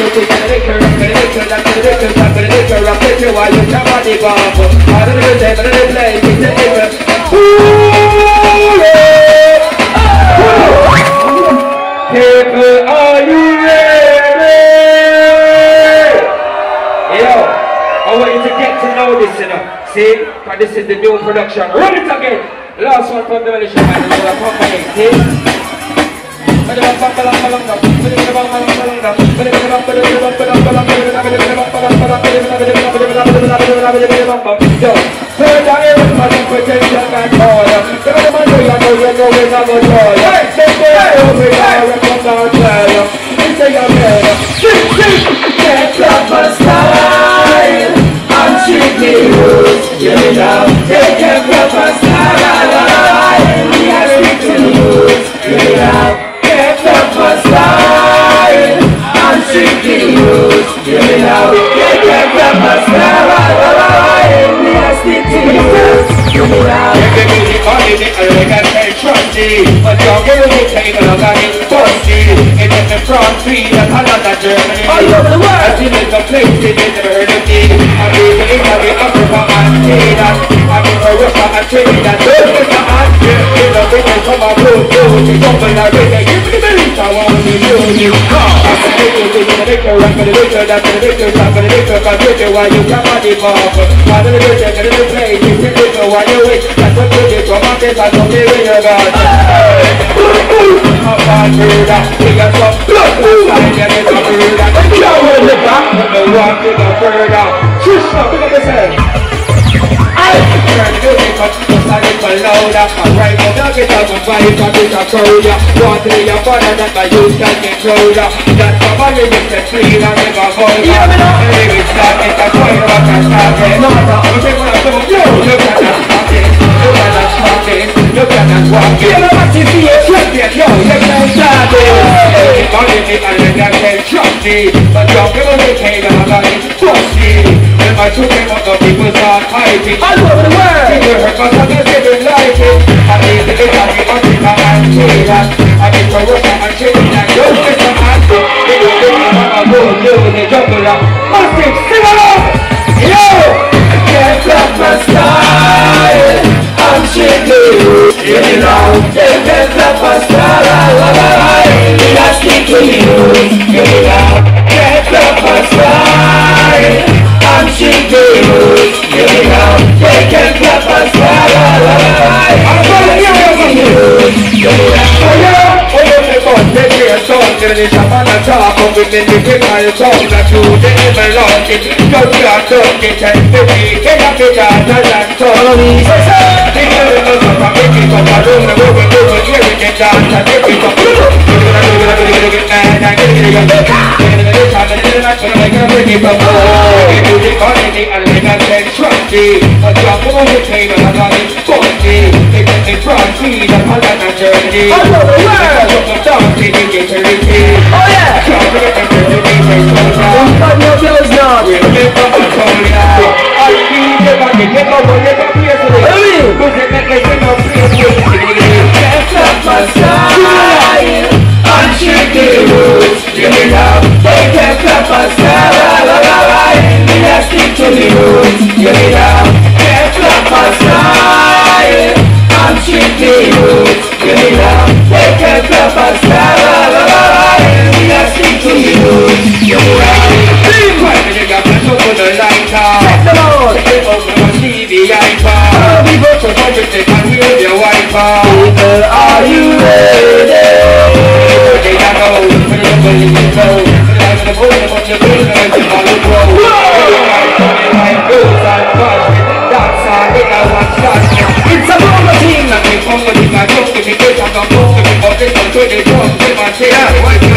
People, are you ready? Yo, I want you to get to know this, you know. See? Because this is the new production. Run it again. Last one from the Militia Man, the company. See? But you're really taking a lot of pussy. It is the front feet of Canada, Germany. All over the world. I see little places they never heard of me. I've been to Italy, Africa, and Trinidad. I've been to Russia and Trinidad. Don't get the hand. In the British, come on, blue, they jump in the river. Give me the beat, I want to do you. I'm the victor, the victor, I'm the victor, that's the victor, I'm the victor, I'm the victor, why you can't body pop. I'm the victor, I'm the play, you can do it while you wait. That's what you did, come on, this, I don't give you your God. I'm not sure that we got some blood inside and it's not sure that the cow in the back and the rock is a further. Shush, now pick up yourself. I turn to the cut, just like it's a louder. I'm right now, now get out and fight, but it's a crowder. Want to be a father that my youth can get crowder. That's my money, it's a free and never fall. Yeah, me know. And if it's not, it's a coin, but I start it. No matter how much I'm going to do, look at that pocket. Look at that pocket. Look at that walking. You know what you see? Champion, yo, you can start it. Money, and then I can trust me. But you're going to take it, I'm going to trust me. When my children want the people start fighting. All over the world. People hurt because I'm just living like it. I need to get out of Africa and Trinidad. I need to work and Trinidad. Don't get some answer. They don't get me on a road, they juggle up. Massive, sing along! Yo! Can't stop my style. I'm shaking. Give it out. Can't stop my style. Elastic to you. Give it out. Can't stop my style. I'm shaking. Give it out. Can't stop my style. I'm shaking. Give it out. Take your song, get it up on the top of it, then you pick my song that you didn't belong it. Don't you have to get it, baby, get up it out, and follow me. Take your nose up, I'm making up my room, and we're going to hear it, get down, and take it up. Oh yeah! I'm shaking roots, give me love, they can't clap us down. Elastic to the roots, give me love, can't clap us down. I'm shaking roots, give me love, they can't clap us down. Elastic to the roots, give me love. When you got pressure for the lighter, check them out, they open my TV iPad. We go to budget, they can hear your wiper. People, are you ready? It's a moment team that we come with my joke. If you get on the book, if you got this one, 20 jump, give my shit out.